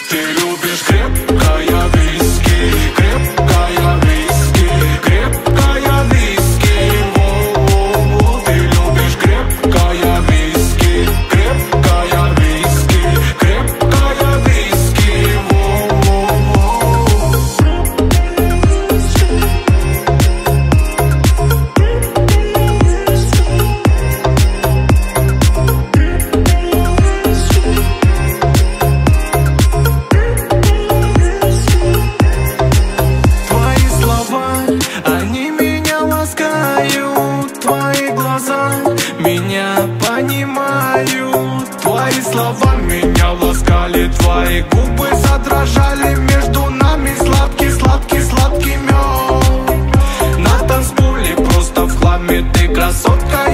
Ты любишь крепкое виски, крепкое виски, крепкое виски. Воу-воу-воу. Ты любишь крепкое виски, крепкое виски, крепкое виски. Воу-воу-воу. Они меня ласкают, твои глаза меня понимают. Твои слова меня ласкали, твои губы задрожали. Между нами сладкий, сладкий, сладкий мед. На танцполе просто в хламе, ты красотка.